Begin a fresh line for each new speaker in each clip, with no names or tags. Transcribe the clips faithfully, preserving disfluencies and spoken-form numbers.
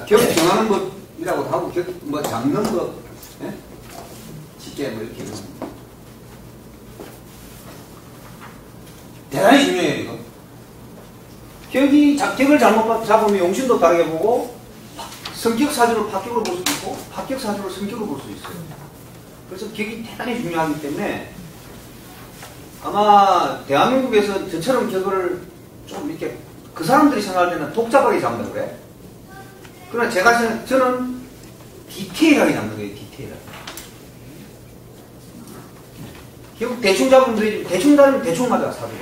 격 정하는 법이라고 하고, 격, 뭐, 잡는 법, 예? 쉽게 뭐, 이렇게. 대단히 중요해요, 이거. 격이, 격을 잘못 잡으면 용신도 다르게 보고, 성격 사주를 파격으로 볼 수도 있고, 파격 사주를 성격으로 볼 수 있어요. 그래서 격이 대단히 중요하기 때문에, 아마 대한민국에서 저처럼 격을 좀 이렇게 그 사람들이 생각할 때는 복잡하게 잡는다고 그래. 그러나 제가 생각, 저는 디테일하게 잡는 거예요, 디테일하게. 결국 대충 잡으면 되지, 대충 잡으면 대충 맞아, 사주가.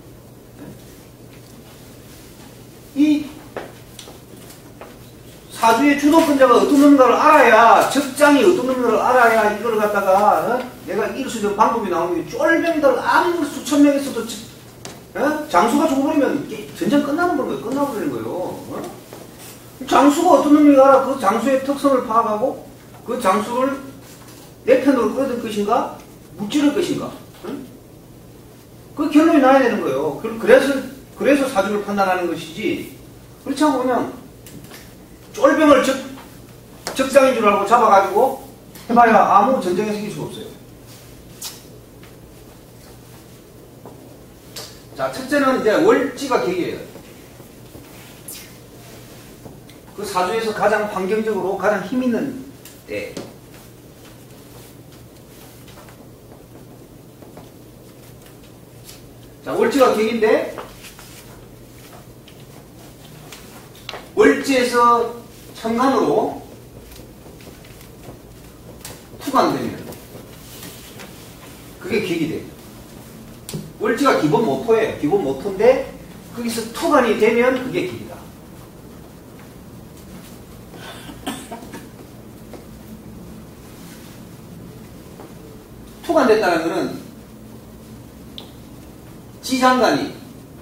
이 사주의 주도권자가 어떤 놈가를 알아야, 적장이 어떤 놈가를 알아야 이걸 갖다가, 어? 내가 이길 수 있는 방법이 나오는 게 쫄병들 아무리 수천 명 있어도 어? 장수가 죽어버리면 전쟁 끝나는 거예요. 끝나버리는 거예요. 어? 장수가 어떤 놈이 알아? 그 장수의 특성을 파악하고 그 장수를 내 편으로 끌어들 것인가? 무찌를 것인가? 어? 그 결론이 나야 되는 거예요. 그래서, 그래서 사주를 판단하는 것이지. 그렇지 않고 그냥 쫄병을 적, 적장인 줄 알고 잡아가지고 해봐야 아무 전쟁에 생길 수가 없어요. 자, 첫째는 이제 월지가 격이에요. 그 사주에서 가장 환경적으로 가장 힘 있는 때. 자, 월지가 격인데, 월지에서 천간으로 투간되면 그게 격이 돼요. 월지가 기본 모토예요. 기본 모토인데 거기서 투간이 되면 그게 격이다. 투간됐다는 것은 지장간이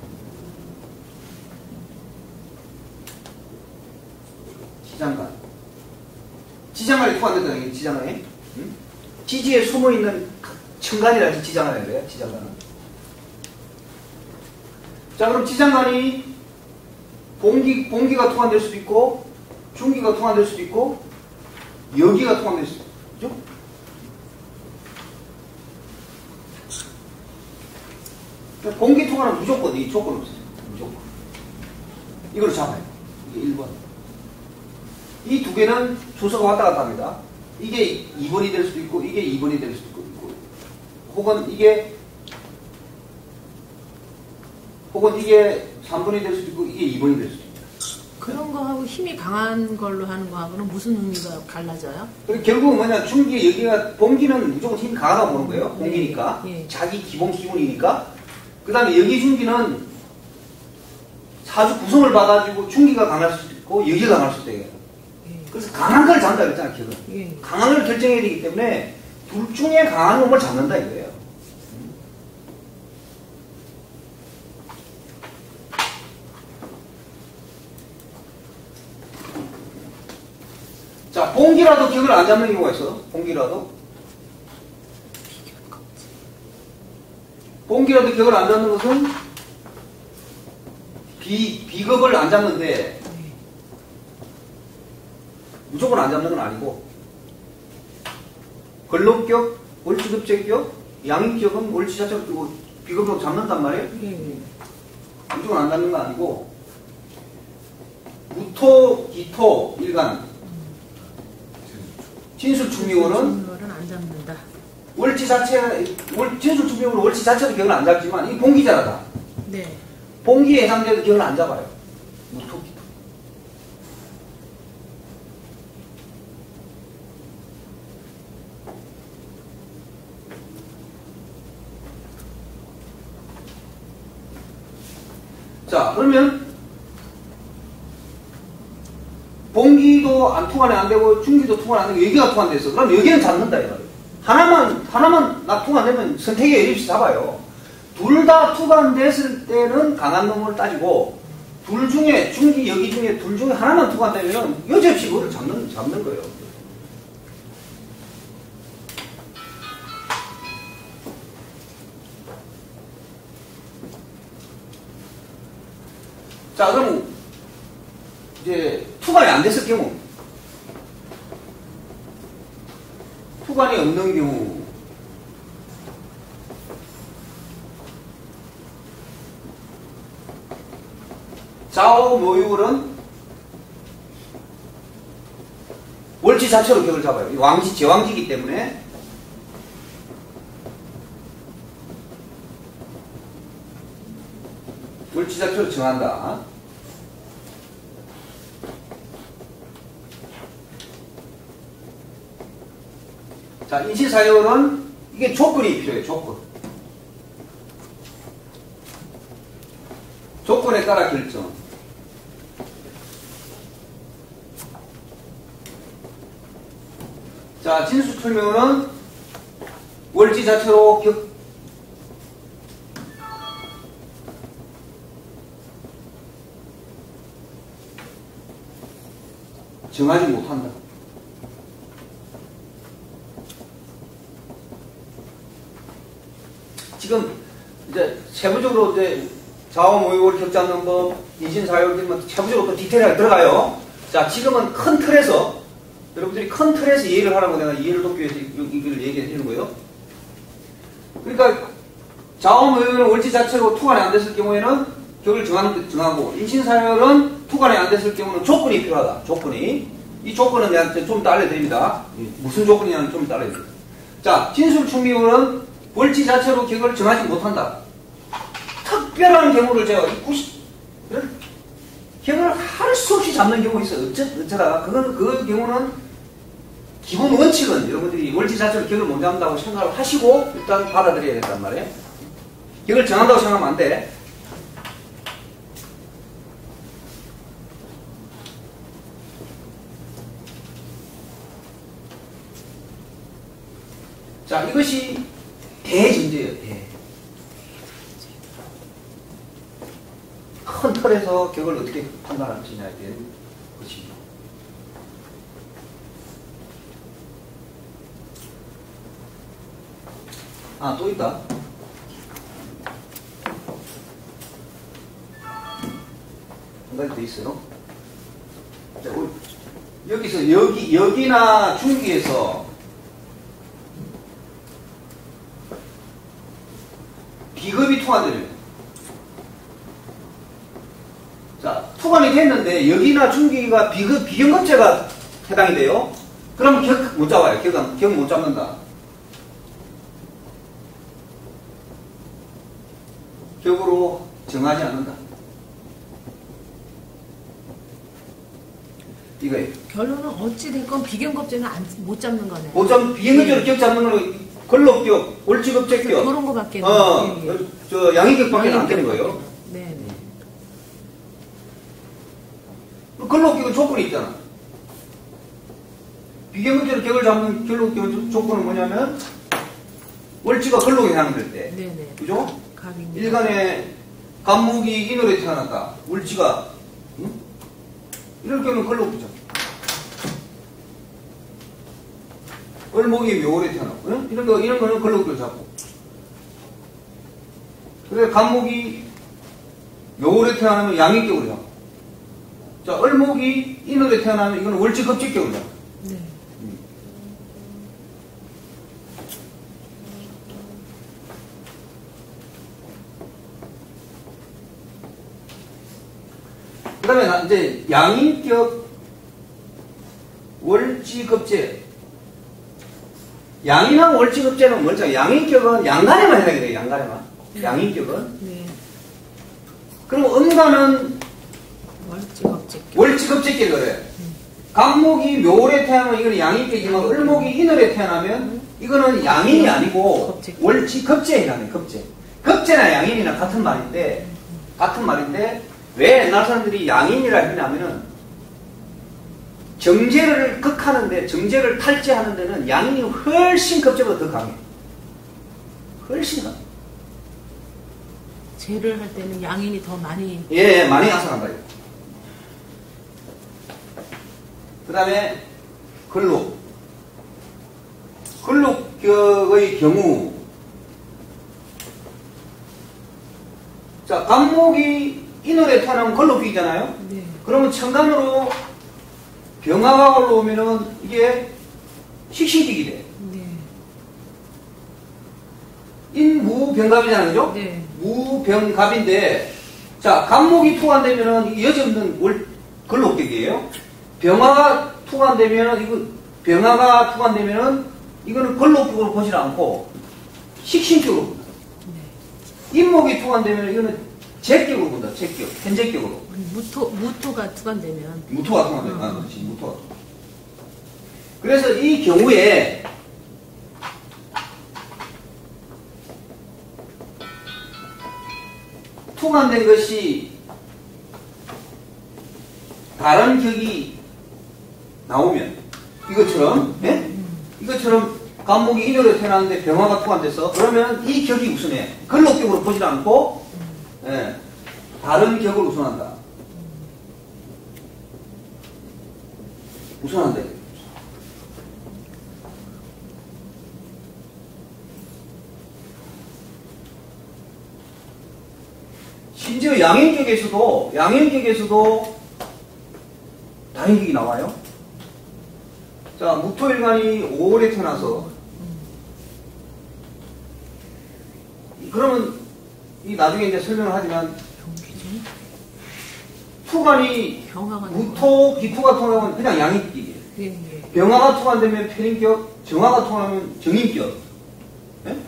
지장간 지장간이 투간됐다는 게 지장간이 응? 지지에 숨어있는 천간이라 해서 지장간이 그래요. 지장간은. 자, 그럼 지장간이 봉기, 봉기가 투간될 수도 있고 중기가 투간될 수도 있고 여기가 투간될 수도 있죠. 봉기 투간은 무조건 이 조건 없어요. 무조건. 이걸 잡아요. 이게 일 번. 이 두 개는 순서가 왔다 갔다 합니다. 이게 이 번이 될 수도 있고 이게 이 번이 될 수도 있고 혹은 이게 혹은 이게 삼 번이 될 수도 있고 이게 이 번이 될 수도 있다.
그런 거하고 힘이 강한 걸로 하는 거하고는 무슨 의미가 달라져요?
결국은 뭐냐, 중기 여기가 봉기는 무조건 힘이 강하다고 보는 거예요. 봉기니까.
네. 네.
자기 기본 기분이니까. 그 다음에 여기 중기는 사주 구성을 봐가지고 중기가 강할 수도 있고 여기가 강할 수도 있어요. 네. 그래서 강한 걸 잡는다 그랬잖아요. 결국. 네. 강한 걸 결정해야 되기 때문에 둘 중에 강한 놈을 잡는다 이거예요. 자, 봉기라도 격을 안 잡는 경우가 있어. 봉기라도. 봉기라도 격을 안 잡는 것은 비, 비겁을 안 잡는데 무조건 안 잡는 건 아니고 걸록격, 월지급제격, 양익격은 월지 자체로 두고 비겁으로 잡는단 말이에요. 무조건 안 잡는 건 아니고 무토, 기토, 일간 진술충미월은
안 잡는다.
월지 자체, 월, 진술충미월은 월지 자체도 격을 안 잡지만 이 봉기자라다.
네.
봉기에 해당돼도 격을 안 잡아요. 무토, 기토. 자, 그러면 봉기도 안 통환이 안 되고 중기도 통환 안 되고 여기가 통환됐어. 그럼 여기는 잡는다 이거예요. 하나만 하나만 나 통환되면 선택의 여지없이 잡아요. 둘 다 통환됐을 때는 강한 놈을 따지고 둘 중에 중기 여기 중에 둘 중에 하나만 통환되면 여지없이 그거를 잡는 잡는 거예요. 자, 그럼 이제 투관이 안 됐을 경우, 투관이 없는 경우, 좌우 모유월은 월지 자체로 격을 잡아요. 이 왕지, 제왕지이기 때문에 월지 자체로 정한다. 자, 인신사유월은 이게 조건이 필요해요. 조건. 조건에 따라 결정. 자, 진수출명은 월지 자체로 격, 정하지 못한다. 지금 이제 세부적으로 이제 좌우모유월 격 잡는 법, 인신사유월 뭐 세부적으로 또 디테일하게 들어가요. 자, 지금은 큰 틀에서 여러분들이 큰 틀에서 이해를 하라고 내가 이해를 돕기 위해서 이걸 얘기해 주는 거예요. 그러니까 좌우모유월은 월지 자체로 투관이 안 됐을 경우에는 격을 정하는, 정하고, 인신사유월은 투관이 안 됐을 경우는 조건이 필요하다. 조건이. 이 조건은 내가 좀 이따 알려드립니다. 무슨 조건이냐는 좀 이따 알려드립니다. 자, 진술충미월은 월지 자체로 격을 정하지 못한다. 특별한 경우를 제가 구십, 격을 할 수 없이 잡는 경우가 있어요. 어쩌, 어쩌다가. 그건, 그 경우는 기본 원칙은 여러분들이 월지 자체로 격을 못 잡는다고 생각을 하시고 일단 받아들여야 된단 말이에요. 격을 정한다고 생각하면 안 돼. 자, 이것이 대전제예요. 대. 큰 틀에서 격을 어떻게 판단할 것이냐에 대한 것입니다. 아, 또 있다. 한 가지 더 있어요. 자, 우리 여기서 여기, 여기나 중기에서 비급이 투관되면, 자, 투관이 됐는데 여기나 중기가 비급, 비경급제가 해당이 돼요. 그러면 격 못 잡아요. 격, 격 못 잡는다. 격으로 정하지 않는다. 이거예요.
결론은 어찌됐건 비경급제는 안, 못 잡는 거네요.
못 잡는, 비경급제로
네.
격 잡는 거는 걸로격, 월지급제격.
그런 거밖에
어,
네, 네.
저 양의격밖에 안 되는 거예요.
네, 네.
걸로격은 조건이 있잖아. 비경급제로 격을 잡는 걸로격 조건은 뭐냐면 월지가 걸로에 해당될 때.
네, 네.
그죠?
갑입니다.
일간에 간목이 인월에 태어났다. 월지가 응? 이럴 경우는 걸로격이죠. 을목이 묘월에 태어나고, 응? 이런 거, 이런 거는 걸로격을 잡고. 그래, 간목이 묘월에 태어나면 양익격으로 잡고. 자, 을목이 인월에 태어나면 이거는 월지급제격으로 잡고.
네.
음. 그 다음에 이제 양인격 월지급제. 양인하고 월지급제는 뭘죠? 양인격은 양간에만 해당이 돼요. 양간에만.
네.
양인격은.
네.
그럼 음간은
월지급제.
월지급제격을 해요. 간목이 묘월에 태어나면 이거는 양인격이지만 을목이 인월에 태어나면 이거는 양인이 아니고 월지급제에 해당해요. 급제. 급제나 양인이나 같은 말인데 같은 말인데 왜 옛날 사람들이 양인이라 했냐면은 정제를 극하는데 정제를 탈제하는 데는 양인이 훨씬 급제보다 더 강해. 훨씬 강해.
제를 할 때는 양인이 더 많이.
예, 많이 나타난다. 그 다음에 근록. 근록격의 경우, 자, 간목이 인월에 태어나면 걸록격이잖아요.
네.
그러면 천간으로 병화가 올라오면은 이게 식신격이 돼.
네.
인무병갑이잖아요, 그죠?
네.
무병갑인데, 자, 갑목이 투관되면은 이게 여지없는 월, 걸록격이에요. 병화가 투관되면은, 이거, 병화가 투관되면은, 이거는 걸록격으로 보지 않고, 식신격으로 본다.
네.
인목이 투관되면 이거는 제격으로 본다, 제격, 현재격으로.
무토, 무토가 투관되면.
무토가 투관되면, 아, 그렇지, 무토가. 그래서 이 경우에, 투관된 것이 다른 격이 나오면 이것처럼 예? 이것처럼 간목이 인월에 태어났는데 병화가 투관돼서 그러면 이 격이 우선해. 걸록격으로 보지 않고 예, 다른 격을 우선한다. 우선한다. 심지어 양인격에서도 양인격에서도 다인격이 나와요. 자, 무토일간이 오월에 태어나서 그러면 이 나중에 이제 설명을 하지만 투간이
병화가
무토 기토가 통하면 그냥 양인격이에요.
예, 예.
병화가 통한되면 편인격, 정화가 통하면 정인격. 예?
네.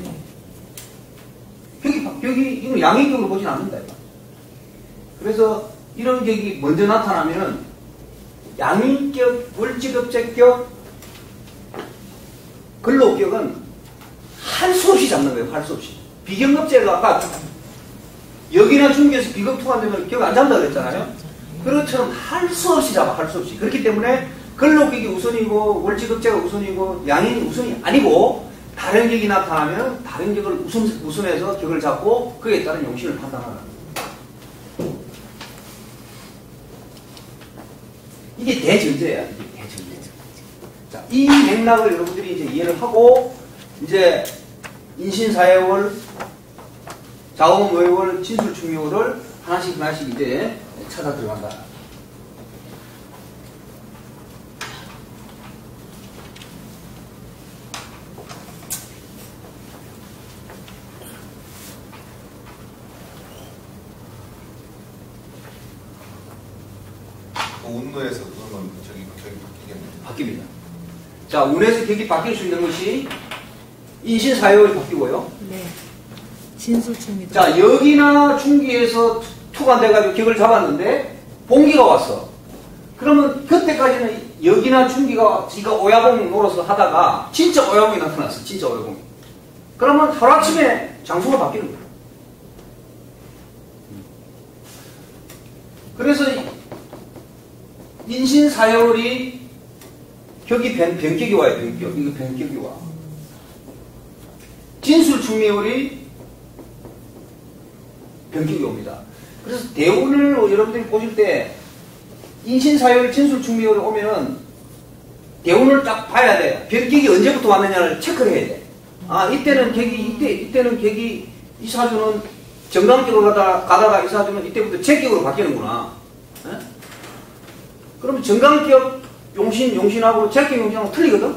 격이, 격이, 이건 양인격으로 보진 않는다. 이거. 그래서 이런 격이 먼저 나타나면은 양인격, 월지급제격, 근로격은 할 수 없이 잡는 거예요. 할 수 없이. 비경급제가 아까 여기나 중기에서 비급 투관되면 격 안 잡는다 그랬잖아요. 그것처럼 할 수 없이 잡아. 할 수 없이. 그렇기 때문에 근로격이 우선이고 월지급제가 우선이고 양인이 우선이 아니고 다른 격이 나타나면 다른 격을 우선, 우선해서 격을 잡고 그에 따른 용신을 판단하는 거예요. 이게 대전제야. 이게 대전제. 자, 이 맥락을 여러분들이 이제 이해를 하고 이제 인신사회월, 자오모회월, 진술충묘를 하나씩 하나씩 이제 찾아 들어간다.
운노에서 그러면 저기 격이 바뀌겠네요.
바뀝니다. 자, 운에서 격이 바뀔 수 있는 것이 인신사회월이 바뀌고요.
네. 진술충이도.
자, 여기나 중기에서 투관돼가지고 격을 잡았는데 봉기가 왔어. 그러면 그때까지는 여기나 중기가 지가 오야봉 노릇을 하다가 진짜 오야봉이 나타났어. 진짜 오야봉이. 그러면 하루아침에 장소가 바뀌는 거야. 그래서 인신사회월이 격이 변, 변격이 와요. 변격. 이거 변격이 와. 진술충미월이 변격이 옵니다. 그래서 대운을 여러분들이 보실 때 인신사회월, 진술충미월이 오면은 대운을 딱 봐야 돼. 변격이 언제부터 왔느냐를 체크를 해야 돼. 아, 이때는 격이, 이때, 이때는 격이, 이 사주는 정강격으로 가다가, 가다가 이 사주는 이때부터 제격으로 바뀌는구나. 에? 그러면 정강격 용신, 용신하고 제격 용신하고 틀리거든?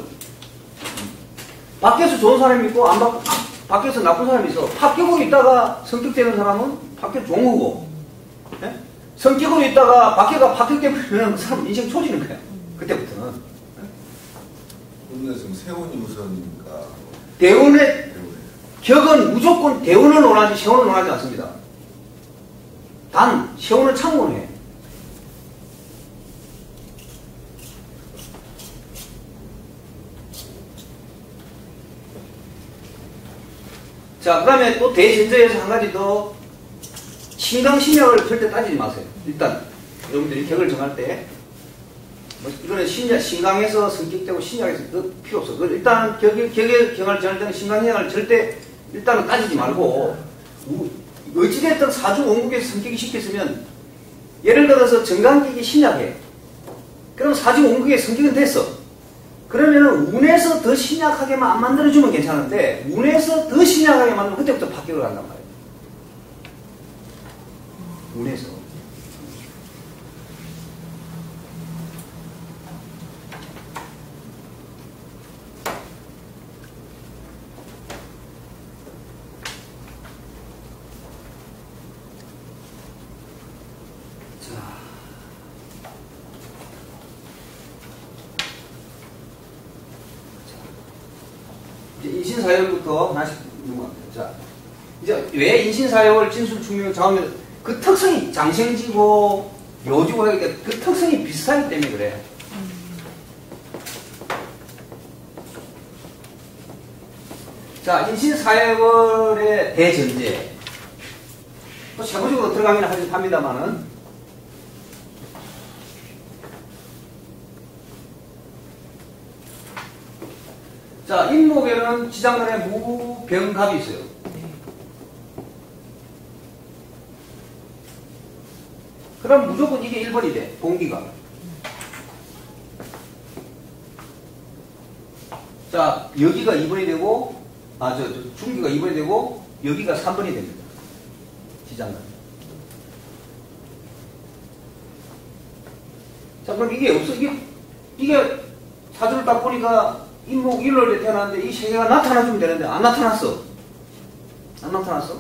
밖에서 좋은 사람이 있고, 안 밖, 밖에서 나쁜 사람이 있어. 합격으로 있다가 성격되는 사람은 합격 좋은 거고, 예? 성격으로 있다가 밖에가 합격되면 그 사람 인생 초지는 거야. 그때부터는.
운노에서 세운이 우선입니까?
대운의,
대운에.
격은 무조건 대운을 논하지, 세운을 논하지 않습니다. 단, 세운을 참고해. 자, 그 다음에 또 대전제에서 한 가지 더, 신강신약을 절대 따지지 마세요. 일단, 여러분들이 격을 정할 때, 뭐, 이거는 신약, 신강에서 성격되고 신약에서 그 필요 없어. 일단, 격의, 격의 경을 정할 때는 신강신약을 절대, 일단은 따지지 말고, 어찌됐든 사주 원국에서 성격이 시켰으면, 예를 들어서 정강격이 신약해. 그럼 사주 원국의 성격은 됐어. 그러면은 운에서 더 신약하게만 안 만들어주면 괜찮은데 운에서 더 신약하게 만들면 그때부터 바뀌어 간단 말이에요. 운에서. 인신사역부터 하나씩 넘어갑니다. 자, 이제 왜 인신사역을 진술, 충명, 장엄, 그 특성이 장생지고 묘지고 하기 때문에 그 특성이 비슷하기 때문에 그래. 자, 인신사역의 대전제. 또 세부적으로 들어가긴 하긴 합니다만은 자, 인목에는 지장간에 무병갑이 있어요. 그럼 무조건 이게 일 번이 돼. 봉기가. 자, 여기가 이 번이 되고, 아, 저, 저 중기가 이 번이 되고, 여기가 삼 번이 됩니다. 지장간. 자, 그럼 이게 없어. 이게, 이게 사주를 딱 보니까 인목 일월에 태어났는데 이 세 개가 나타나주면 되는데 안 나타났어. 안 나타났어.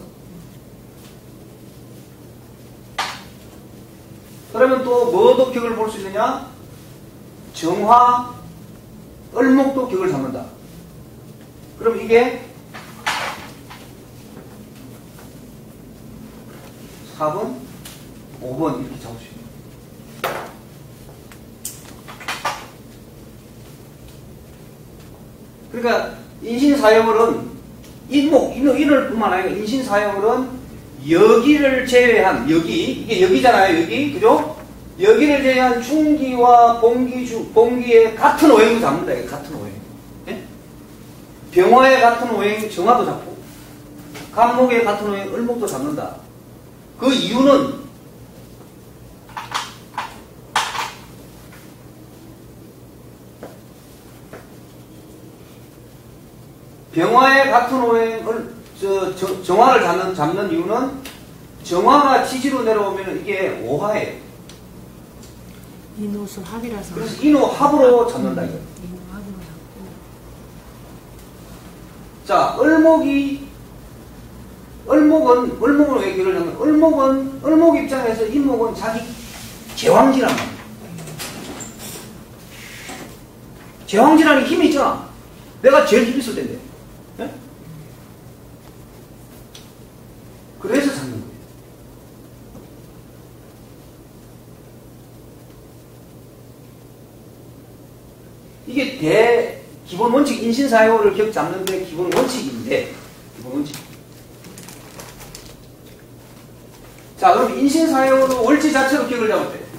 그러면 또 뭐도 격을 볼 수 있느냐? 정화, 을목도 격을 잡는다. 그럼 이게 사 번, 오 번 이렇게 잡을 수 있는. 그러니까 인신사역을은 인목, 인을 뿐만 아니라 인신사역을은 여기를 제외한 여기, 이게 여기잖아요. 여기, 그죠? 여기를 제외한 중기와 봉기, 주, 봉기의 같은 오행도 잡는다. 이게 같은 오행. 예? 병화의 같은 오행 정화도 잡고 간목의 같은 오행 을목도 잡는다. 그 이유는 병화의 같은 오행을 저, 저, 정화를 잡는, 잡는 이유는 정화가 지지로 내려오면 이게 오화예요.
인호수 합이라서.
그래서 인호 합으로 잡는다 이거.
인호 합으로 잡고.
자, 을목이 을목은 을목은 왜 기를 잡는? 을목은 을목 입장에서 인목은 자기 제왕지란 말이야. 제왕지라는 힘이 있잖아. 내가 제일 힘 있을 텐데. 네? 그래서 잡는 거예요. 이게 대 기본 원칙 인신사역을 격 잡는데 기본 원칙인데 기본 원칙. 자, 그럼 인신사역으로 월지 자체로 격을 잡을 때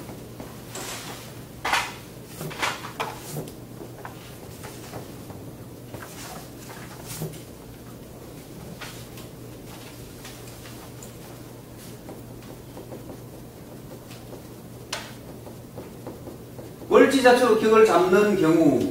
월지 자체로 격을 잡는 경우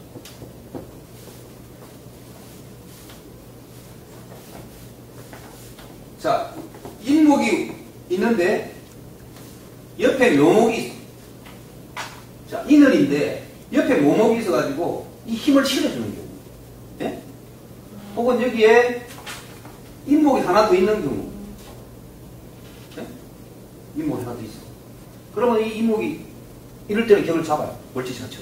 자, 인목이 있는데 옆에 묘목이 있어. 자, 인을인데 옆에 묘목이 있어가지고 이 힘을 실어주는 경우. 예? 혹은 여기에 인목이 하나 더 있는 경우. 예? 인목이 하나 더 있어. 그러면 이 인목이 이럴 때는 격을 잡아요. 월지 자체로.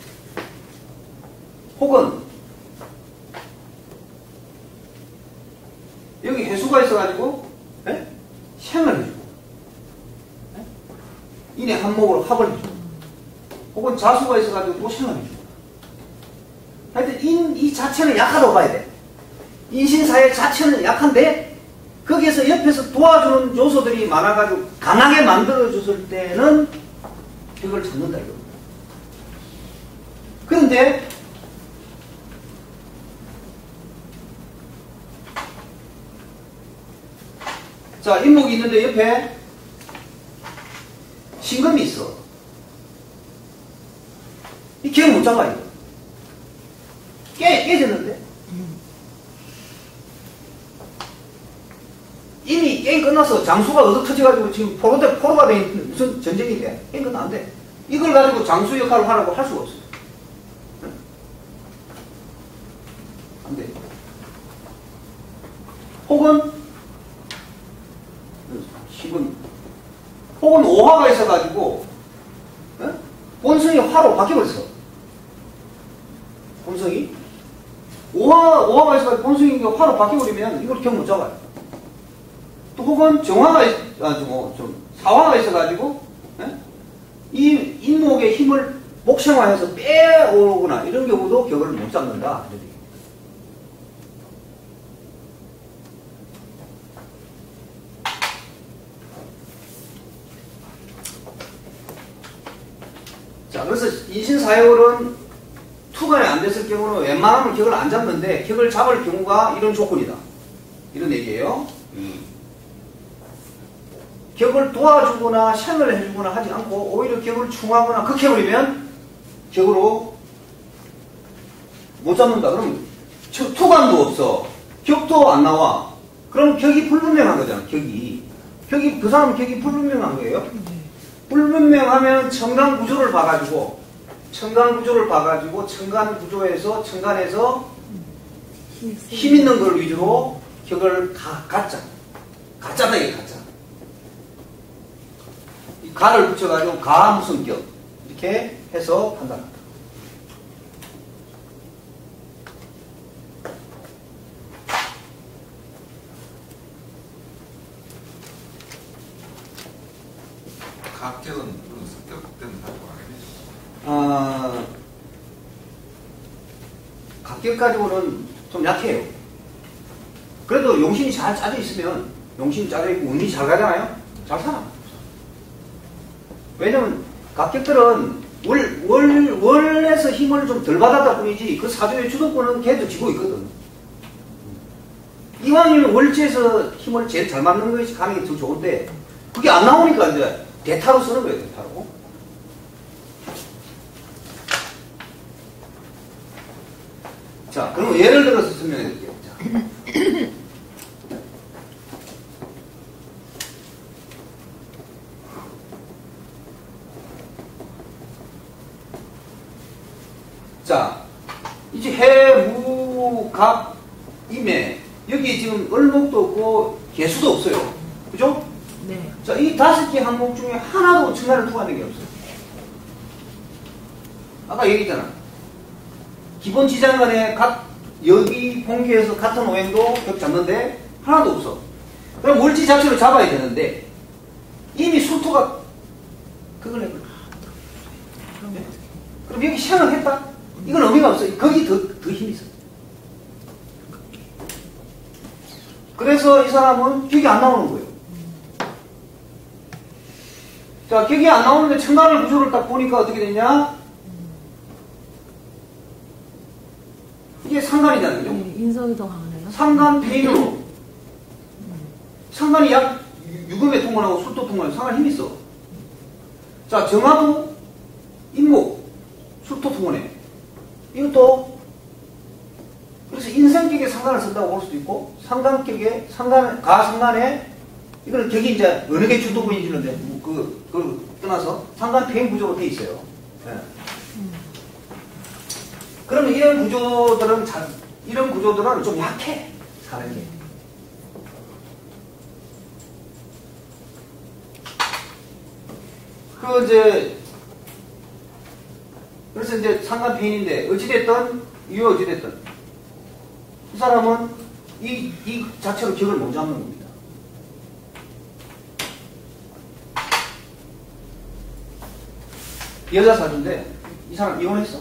혹은 여기 해수가 있어가지고 예? 생을 해주고 예? 인의 한목으로 합을 해주고 혹은 자수가 있어가지고 또 생을 해주고 하여튼 인, 이 자체는 약하다고 봐야 돼. 인신사역 자체는 약한데 거기에서 옆에서 도와주는 요소들이 많아가지고 강하게 만들어줬을 때는 격을 잡는다 이거. 그런데 자, 인목이 있는데 옆에 신금이 있어. 이 격을 못 잡아 이거. 깨, 깨졌는데? 이미 깨, 끝났어. 장수가 얻어 터져가지고 지금 포로 대 포로가 돼 있는 무슨 전쟁이 돼? 이건 안 돼. 이걸 가지고 장수 역할을 하라고 할 수가 없어. 응? 안 돼. 혹은 혹은 혹은 오화가 있어가지고 응? 본성이 화로 바뀌어버렸어. 본성이 오화 오화가 있어가지고 본성이 화로 바뀌어버리면 이걸 경 못 잡아요. 또 혹은 정화가 아주 뭐 좀 사화가 있어가지고 예? 이 인목의 힘을 목생화해서 빼오거나 이런 경우도 격을 못 잡는다. 자, 그래서 인신사역은 투간이 안 됐을 경우는 웬만하면 격을 안 잡는데 격을 잡을 경우가 이런 조건이다. 이런 얘기예요. 음. 격을 도와주거나 생을 해주거나 하지 않고 오히려 격을 충하거나 극해버리면 격으로 못 잡는다. 그럼 투간도 없어. 격도 안 나와. 그럼 격이 불분명한 거잖아. 격이. 격이 그 사람은 격이 불분명한 거예요. 불분명하면 청간 구조를 봐가지고 청간 구조를 봐가지고 청간 구조에서 청간에서 힘 있는 걸 위주로 격을 가, 가짜. 가짜다 이게 가짜. 이 가를 붙여가지고 가 무슨 격 이렇게 해서 판단한다.
각격은 습격된다고 하겠네요.
아, 각격 가지고는 좀 약해요. 그래도 용신이 잘 짜져 있으면 용신이 짜져 있고 운이 잘 가잖아요. 잘 살아. 왜냐면 각격들은 월, 월, 월에서 힘을 좀 덜 받았다 뿐이지 그 사주의 주도권은 걔도 지고 있거든. 이왕이면 월지에서 힘을 제일 잘 맞는 것이 가능이 더 좋은데 그게 안 나오니까 이제 대타로 쓰는 거예요. 대타로. 자, 그럼 예를 들어서 설명해 드릴게요. 자. 자, 이제 해, 무, 갑, 임해. 여기 지금 을목도 없고 개수도 없어요. 그죠?
네.
자, 이 다섯 개 항목 중에 하나도 청간을 투과하는 게 없어요. 아까 얘기했잖아. 기본 지장간에 각, 여기 본계에서 같은 오행도 격 잡는데 하나도 없어. 그럼 월지 자체로 잡아야 되는데 이미 수토가 그걸 해버려. 네? 그럼 여기 시향을 했다? 이건 의미가 없어. 거기 더, 더 힘이 있어. 그래서 이 사람은 격이 안 나오는 거예요. 자, 격이 안 나오는데 청간을 구조를 딱 보니까 어떻게 되냐? 이게 상간이잖아요. 그죠?
네, 인성이 더 강하네요.
상간 페인으로. 상간이 약 유금에 통관하고 술도 통관하고 상간 힘이 있어. 자, 정화도 인목, 술도 통관해. 이것도 그래서 인생격에 상간을 쓴다고 볼 수도 있고 상간격에 상간 가상간에 이거는 격이 이제 어느 게 주도부인지는 그 그걸 떠나서 상간 페인 구조로 돼 있어요. 네.
음.
그러면 이런 구조들은 자, 이런 구조들은 좀 약해 사는 게. 그 이제 그래서 이제 상간 페인인데 어찌됐든 이유 어찌됐든 이 사람은 이, 이 자체로 격을 못 잡는 겁니다. 여자 사주인데 이 사람 이혼했어.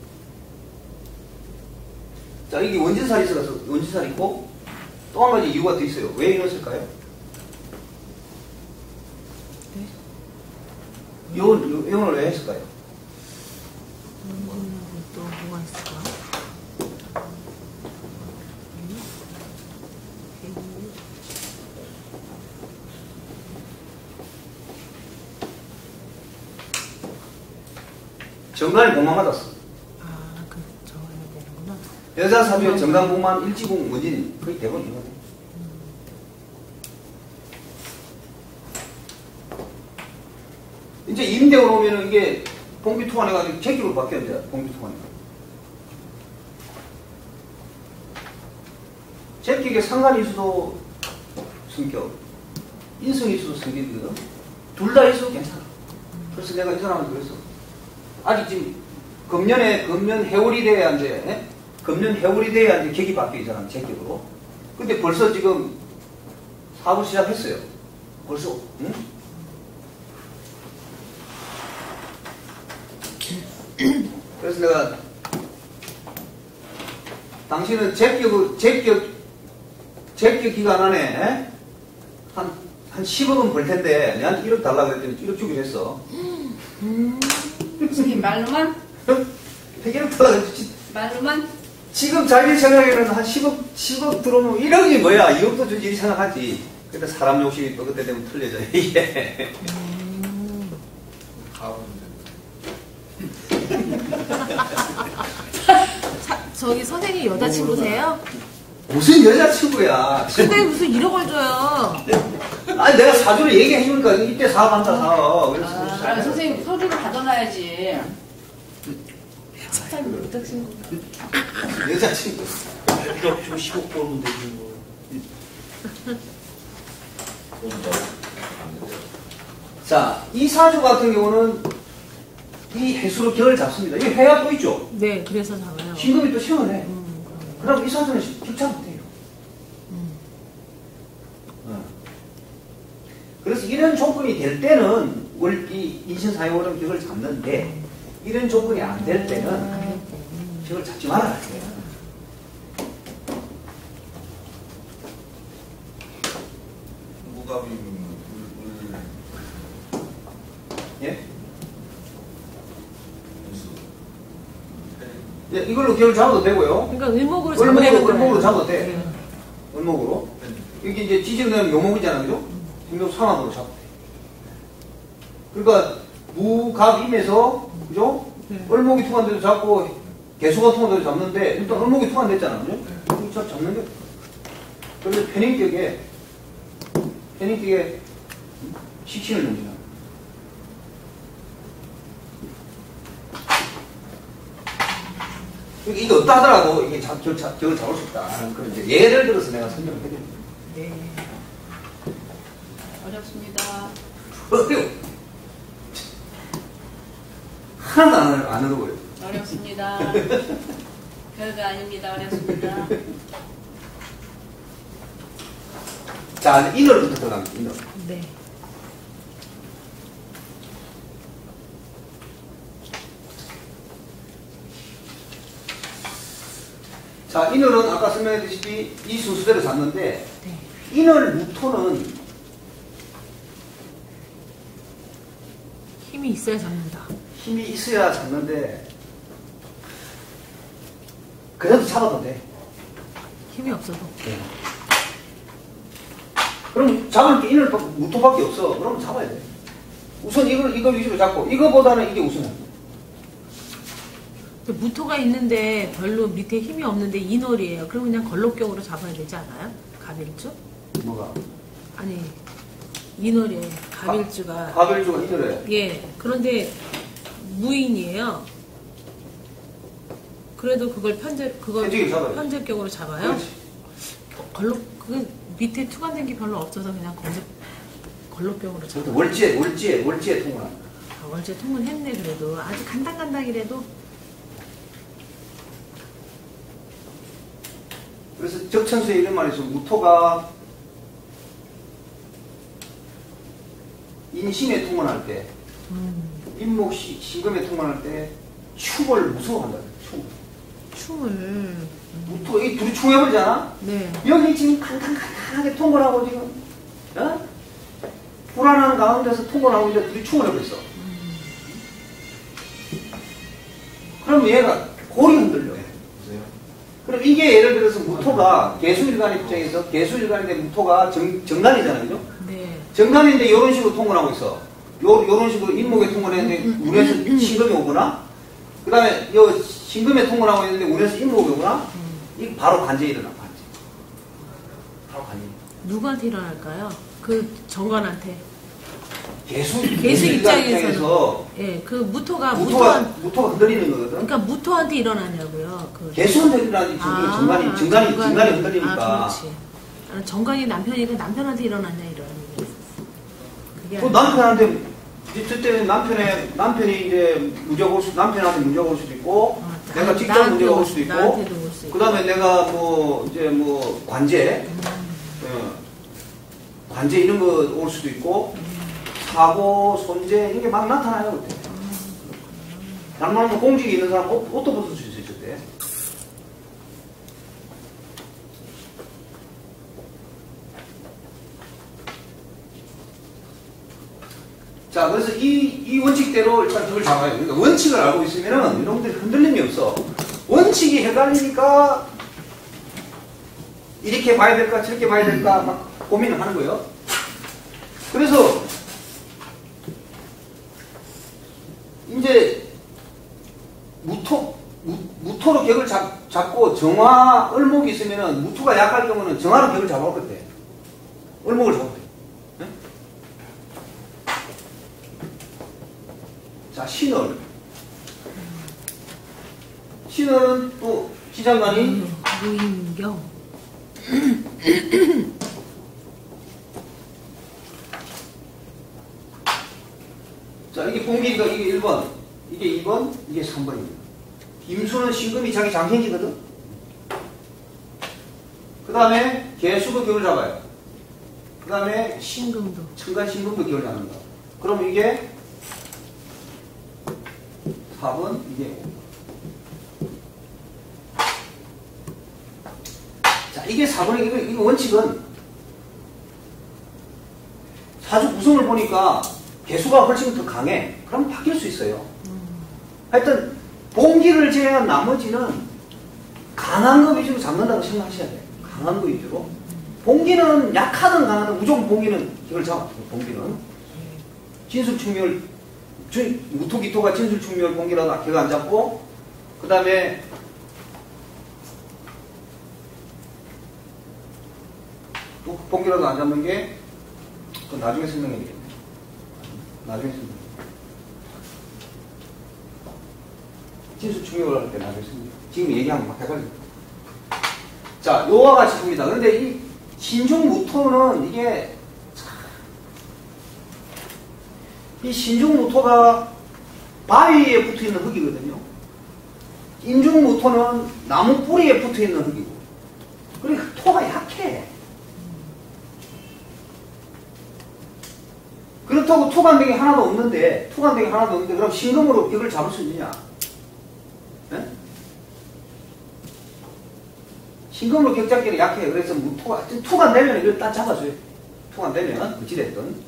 자, 이게 원진살이 있어서 원진살이 있고 또 한 가지 이유가 더 있어요. 왜 이랬을까요?
네?
이혼, 이혼을 왜 했을까요?
음, 또 뭐가 있을까?
정관이 복만 맞았어.
아, 그, 저 해야 되는구나.
여자 사주에 정관 복만 일지공 원진 거의 대부분 이거네. 이제 임대원 오면은 이게 봉비 통관해가지고 제기로 바뀌어야 돼. 봉비 통관해. 제격에 상관이 있어도 성격, 인성이 있어도 성격이거든. 둘 다 있어도 괜찮아. 그래서 내가 이 사람한테 그랬어. 아직 지금 금년에 금년 해월이 돼야 이제 예? 금년 해월이 돼야 이제 객이 바뀌어 이 사람 제격으로. 근데 벌써 지금 사업을 시작했어요. 벌써. 응? 그래서 내가 당신은 제격 제격 제격 기간 안에 한, 한 십억은 벌 텐데 내한테 일억 달라고 했더니 일억 주기로 했어.
음.
선생님 말로만?
일억 달라고 했지.
말로만?
지금 자기 생각에는 한 십억, 십억 들어오면 일억이 뭐야? 이억도 주지 이 생각하지. 근데 사람 욕심이 또 그때 되면 틀려져, 이게.
가본
사, 저기 선생님 여자친구세요?
무슨 여자친구야.
근데 무슨 일억을 줘요?
아니, 내가 사주를 얘기해주니까 이때 사업한다, 사업. 그래서
아, 그럼 선생님 서류를 받아놔야지.
선생님 여자친구.
여자친구. 일억 주고 십억 벌면 되지, 뭐. 자, 이 사주 같은 경우는 이 해수로 결을 잡습니다. 이 해가 또 있죠?
네, 그래서 잡아요.
신금이 또 시원해.
음,
그럼 이 사주는 결착 못해요.
음.
어. 그래서 이런 조건이 될 때는 월, 이 인신사회월은 격을 잡는데 이런 조건이 안 될 때는 격을 잡지 말아야 돼요.
무갑이면
예?
무수.
예, 이걸로 격을 잡아도 되고요.
그러니까 을목으로
을목으로,
잡아야
을목으로 잡아도 돼.
네.
을목으로. 이게 이제 지정되면 요목이잖아, 그죠? 행동 상황으로 잡아도 돼. 그러니까 무갑임에서, 그죠?
네.
을목이 통한데도 잡고 개수가 통한데도 잡는데 일단 을목이 통한됐잖아, 그죠? 그럼 잡- 잡는 게. 그런데 편인격에 편인격에 식신을 넣잖아. 이게 없다 하더라도 이게 잡, 격을, 잡, 격을 잡을 수 있다. 그런 이제 예를 들어서 내가 설명을 해드립니다.
네.
어렵습니다.
어때요? 하나도 안, 안 어려워요.
어렵습니다. 별거 아닙니다. 어렵습니다.
자, 이제 인월부터 들어갑니다. 인월.
네.
자, 인월은 아까 설명했듯이 이 순서대로 잡는데
네.
인월 무토는
힘이 있어야 잡는다.
힘이 있어야 잡는데 그래도 잡아도 돼.
힘이 없어도.
그럼 잡을 게 인월 무토밖에 없어. 그럼 잡아야 돼. 우선 이걸 이걸 위주로 잡고 이거보다는 이게 우선이야.
무토가 있는데 별로 밑에 힘이 없는데 인월이에요. 그럼 그냥 걸록격으로 잡아야 되지 않아요? 갑일주?
뭐가?
아니 인월이에요. 갑일주가.
가별주가 인월에.
예. 그런데 무인이에요. 그래도 그걸 편제 그걸
편제기로 잡아요.
편제격으로 잡아요.
그렇지.
걸록 그 밑에 투관된 게 별로 없어서 그냥 걸록 걸록격으로 잡아.
저도 월지에 월지에 월지에 통과한다.
아, 월제 통문했네 그래도 아주 간당간당이라도.
그래서 적천수에 이런 말이 있어. 무토가 인신에 통문할 때,
음,
인목 시, 신금에 통문할 때 충을 무서워한다. 충.
춤을.
무토 이 둘이 충해버리잖아.
네.
여기 지금 칸칸칸칸하게 통과하고 지금 어? 불안한 가운데서 통과하고 이제 둘이 충을 해버렸어. 그럼 얘가 골이 흔들려.
보세요.
그럼 이게 예를 들어서 무토가 개수일간 입장에서 개수일간인데 무토가 정, 정간이잖아요. 그죠?
네.
정간인데 이런 식으로 통근하고 있어. 요, 요런 식으로 인목에 통근했는데 운에서 신금이 오거나 그 다음에 요 신금에 통근하고 있는데 운에서 인목이 오거나 이거 바로 관제 일어나. 관제. 바로 관제.
누구한테 일어날까요? 그 정관한테.
개수,
개수
입장에서
입장에서 예, 그 무토가
무토가,
무토한
무토가 흔들리는 거거든.
그러니까 무토한테 일어나냐고요. 그
개수한테 일어나지,
아,
정관이, 정관이,
정관.
정관이 흔들리니까.
아, 그렇지. 아, 정관이 남편이고 남편한테 일어났냐 이런 얘기 있었어. 그게
또
아니라
남편한테, 그때 남편의, 남편이 이제 문제가 올 수, 남편한테 문제가 올 수도 있고,
어,
내가
나-
직접
나한테
문제가 올
올
수도
수-
있고,
나한테도 올수 있고.
그 다음에 내가 뭐, 이제 뭐, 관제,
음.
어, 관제 이런 거 올 수도 있고, 사고, 손재, 이런 게 막 나타나요, 그때. 당나무 공직이 있는 사람 옷, 옷도 벗을 수 있어요, 그때. 자, 그래서 이, 이 원칙대로 일단 그걸 잡아요. 그러니까 원칙을 알고 있으면은 여러분들이 흔들림이 없어. 원칙이 헷갈리니까 이렇게 봐야 될까, 저렇게 봐야 될까 막 고민을 하는 거예요. 그래서 이제 무토, 무, 무토로 격을 잡, 잡고 정화, 을목이 있으면은 무토가 약할 경우는 정화로 격을 잡아올 때. 을목을 잡을 때. 네? 자, 신월. 신월은 또 지장관이
무인경.
자, 이게 봉기가 이게 일 번, 이게 이 번, 이게 삼 번입니다. 임수는 신금이 자기 장생지거든? 그 다음에 개수도 격을 잡아요. 그 다음에
신금도.
천간 신금도 격을 잡는다. 그럼 이게 사 번, 이게 오 번. 자, 이게 사 번의, 이거, 이거 원칙은 사주 구성을 보니까 개수가 훨씬 더 강해. 그럼 바뀔 수 있어요. 하여튼, 봉기를 제외한 나머지는 강한 거 위주로 잡는다고 생각하셔야 돼요. 강한 거 위주로. 봉기는 약하든 강하든 무조건 봉기는 이걸 잡아. 봉기는. 진술충멸, 무토기토가 진술충멸 봉기라도 걔가 안 잡고, 그 다음에 또 봉기라도 안 잡는 게, 그건 나중에 설명해 드릴게요. 나중에 설명해. 진수 충격을 할 때 나중에 설명해. 지금 얘기하면 막 헷갈려. 자, 요와 같이 봅니다. 그런데 이 신중무토는 이게, 이 신중무토가 바위에 붙어 있는 흙이거든요. 인중무토는 나무 뿌리에 붙어 있는 흙이고. 그러니까 토가 약해. 그렇다고 토간댕이 하나도 없는데, 토간댕이 하나도 없는데, 그럼 신금으로 벽을 잡을 수 있느냐? 네? 신금으로 벽 잡기는 약해. 그래서 뭐 토가, 토가 내면 이걸 딱 잡아줘요. 토가 내면, 어찌됐든.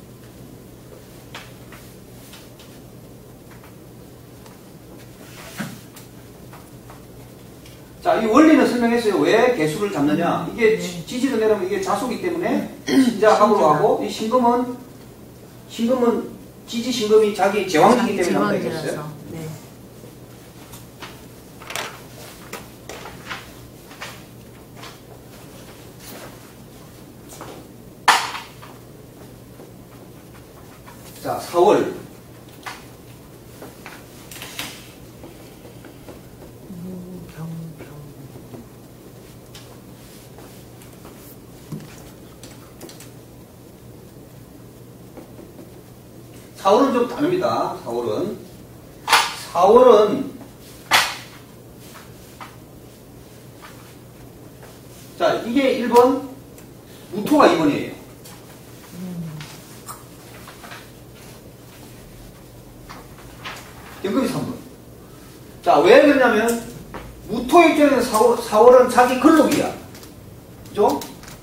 자, 이 원리는 설명했어요. 왜 개수를 잡느냐? 이게
네.
지지로 내려면 이게 자수기 때문에 신자합으로 하고, 이 신금은 신금은 지지 신금이 자기 제왕지기 때문에 한다 했어요.
제왕이라서. 네.
자, 사월.
무경병.
사월은 좀 다릅니다. 사월은. 사월은, 자, 이게 일 번, 무토가 이 번이에요. 경금이 삼 번. 자, 왜 그러냐면, 무토 입장에서 사월, 사월은 자기 근록이야. 그죠?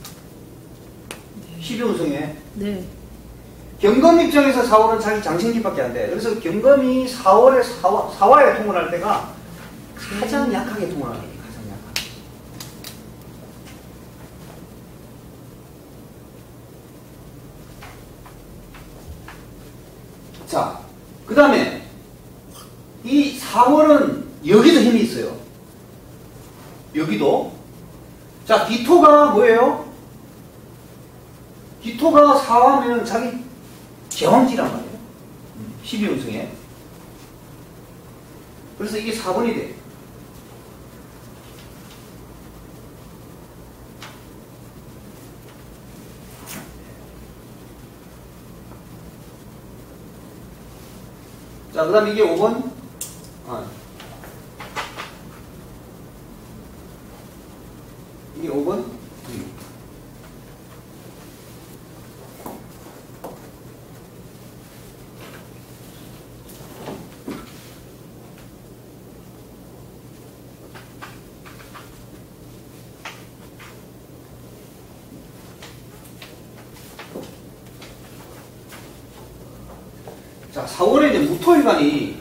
십이 운성에.
네.
경금 입장에서 사월은 자기 장신기밖에 안 돼. 그래서 경금이 사월에 사와, 사와에 통을 할 때가 가장 약하게 통을 하는 거예요. 가장 약하게. 자, 그 다음에 이 사월은 여기도 힘이 있어요. 여기도. 자, 기토가 뭐예요? 기토가 사화면 자기 제왕지란 말이에요. 십이 운승에. 그래서 이게 사 번이 돼. 자, 그 다음에 이게 오 번. 아. 이게 오 번. 음. 자, 사월에 이제 무토일간이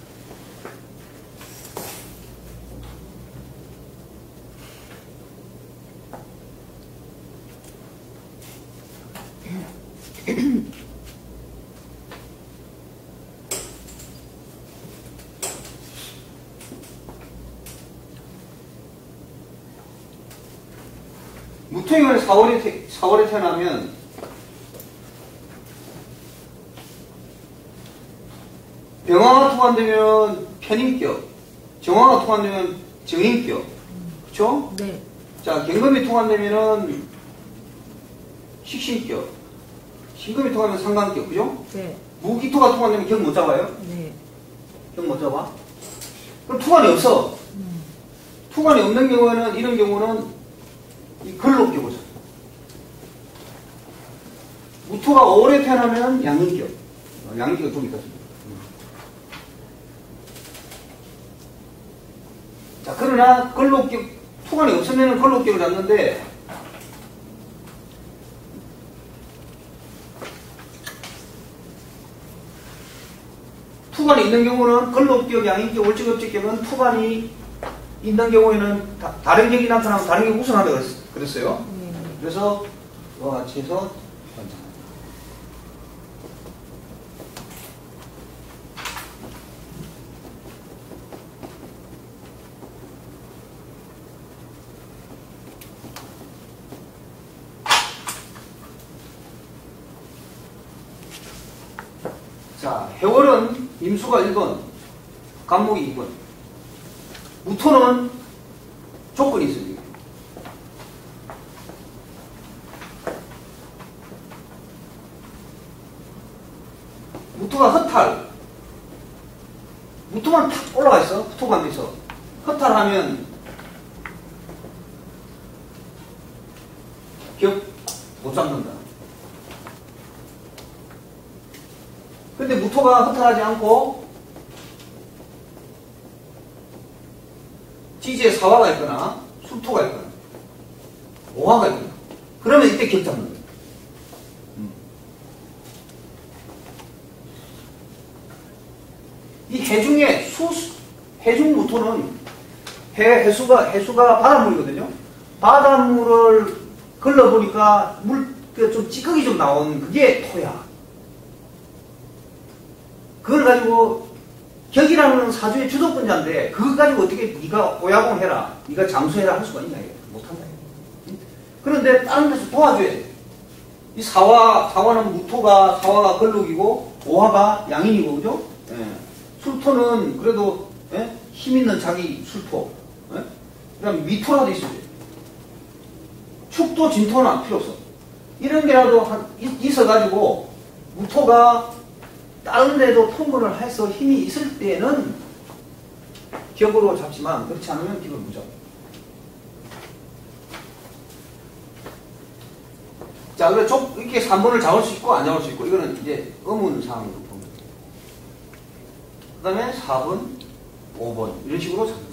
무토일간이 사월에, 사월에 태어나면 병화가 통한되면 편인격, 정화가 통한되면 정인격, 그쵸?
네.
자, 경금이 통한되면은 식신격, 신금이 통하면 상관격, 그죠?
네.
무기토가 통한되면 격 못 잡아요?
네.
격 못 잡아? 그럼 투관이 없어.
음.
투관이 없는 경우에는, 이런 경우는 이 걸록격으로. 무토가 오래 태어나면 양인격. 어, 양인격이 좀 있다. 자, 그러나 걸록격, 투관이 없으면 걸록격을 잡는데, 투관이 있는 경우는 걸록격, 양인격, 월직업직격은 투관이 있는 경우에는 다, 다른 격이 나타나면 다른 격이 우선한다고 그랬어요.
네.
그래서 이와 같이 해서 관찰합니다. 자, 해월은 임수가 일 번, 간목이 이 번. 무토는 조건이 있습니다. 무토가 허탈. 무토만 탁 올라가 있어. 토관에서. 허탈하면 격 못 잡는다. 근데 무토가 허탈하지 않고 지지에 사화가 있거나 술토가 있거나 오화가 있거나 그러면 이때 격 잡는 거예요. 음. 이 해중에 수 해중 무토는 해 해수가 해수가 바닷물이거든요. 바닷물을 걸러 보니까 물 좀 찌꺼기 좀 나온 그게 토야. 그걸 가지고 격이라는 사주의 주도권자인데 그걸 가지고 어떻게 네가 오야공 해라, 네가 잠수해라 할 수가 있냐? 못한다. 그런데 다른 데서 도와줘야 돼. 이 사화, 사화는 무토가 사화가 걸룩이고 오화가 양인이고 그죠? 예. 술토는 그래도 예? 힘 있는 자기 술토. 예? 그다음 미토라도 있어야 돼. 축도 진토는 필요 없어. 이런 게라도 한, 있어가지고 무토가 다른 데도 통근을 해서 힘이 있을 때는 격으로 잡지만 그렇지 않으면 격을 못 잡아. 자, 그래 쪽 이렇게 삼 번을 잡을 수 있고 안 잡을 수 있고 이거는 이제 의문사항으로 봅니다. 그 다음에 사 번, 오 번 이런 식으로 잡니다.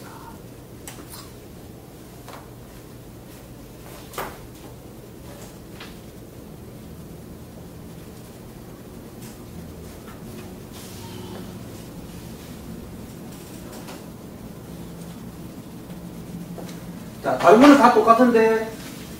자, 달문은 다 똑같은데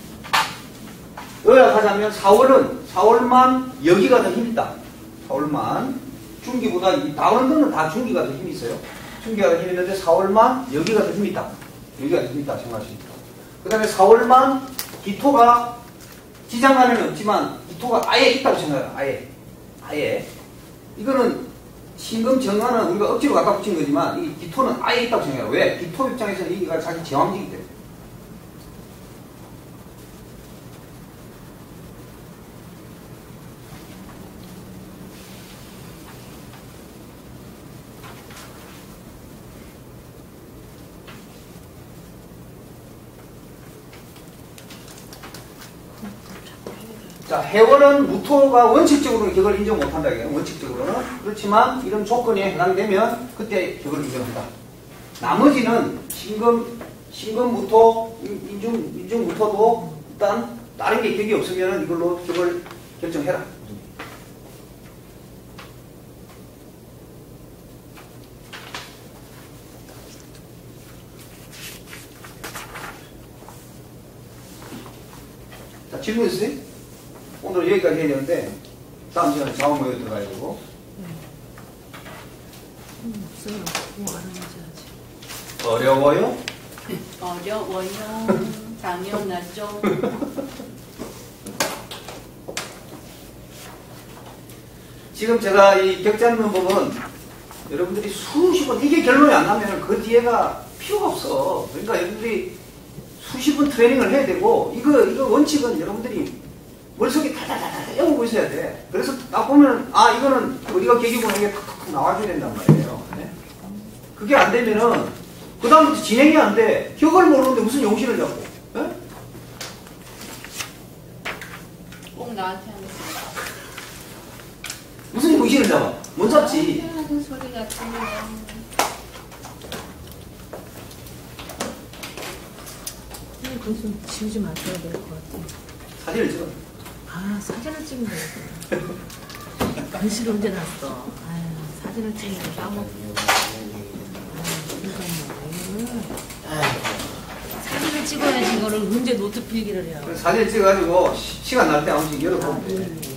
요약하자면 사월은 사월만 여기가 더 힘있다. 사월만 중기보다 이 다른 거는 다 중기가 더 힘이 있어요. 중기가 더 힘이 있는데 사월만 여기가 더 힘이 있다. 여기가 더 힘이 있다 생각하십니다. 그 다음에 사월만 기토가 지장간에는 없지만 기토가 아예 있다고 생각해요. 아예 아예. 이거는 신금 정화는 우리가 억지로 갖다 붙인 거지만 이 기토는 아예 있다고 생각해요. 왜? 기토 입장에서는 이게 자기 제왕직이기 때문에. 자, 해월은 무토가 원칙적으로는 격을 인정 못한다. 이게요. 원칙적으로는. 그렇지만 이런 조건에 해당되면 그때 격을 인정한다. 나머지는 신금, 신금 무토, 인중, 인중 무토도 일단 다른 게 격이 없으면 이걸로 격을 결정해라. 자, 질문 있으세요? 오늘 여기까지 해야 되는데 다음 시간에 자원모여 들어가야 되고.
음, 없어요. 뭐 알아야지.
어려워요?
어려워요. 당연하죠.
지금 제가 이 격 잡는 법은 여러분들이 수십 번 이게 결론이 안 나면 그 뒤에가 필요가 없어. 그러니까 여러분들이 수십 번 트레이닝을 해야 되고 이거 이거 원칙은 여러분들이 머릿속에 다다다다 외우고 있어야 돼. 그래서 딱 보면 아 이거는 우리가 계기구나 이게 탁탁탁 나와줘야 된단 말이에요. 네? 그게 안 되면은 그 다음부터 진행이 안 돼. 격을 모르는데 무슨 용신을 잡고? 네?
꼭 나한테 하는
무슨 용신을 잡아? 못 잡지.
나한테 하는 소리 같으면
근데 그거 좀 지우지 마셔야 될 것 같아.
사진을 찍어.
아, 사진을 찍는 거였구나. 글씨를 언제 났어? 아유, 사진을 찍는 거 까먹고. 아유, 이거는 사진을 찍어야지 이거를 언제 노트 필기를 해요.
사진을 찍어가지고 시- 시간 날 때 한 번씩 열어보면 돼.
아, 네.